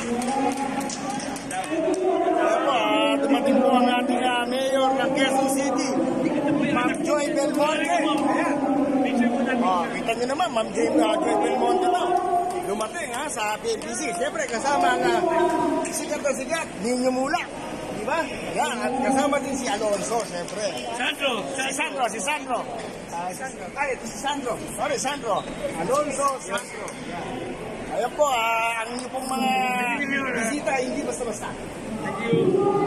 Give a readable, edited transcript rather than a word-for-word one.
Ayan po, dumating po ang ating mayor ng Quezon City, Ma'am Joy Belmonte. Ayan. Kita nyo naman, Ma'am Joy Belmonte na. Dumating sa PNPC. Siyempre, kasama ang sikat na sikat, Nino Mula. Diba? Ayan, at kasama din si Alonso, siyempre. Si Sandro. Ay, ito si Sandro. Sorry, Sandro. Alonso, Sandro. Ayan po, ang inyo pong mga bisita, hindi basta-basta. Thank you.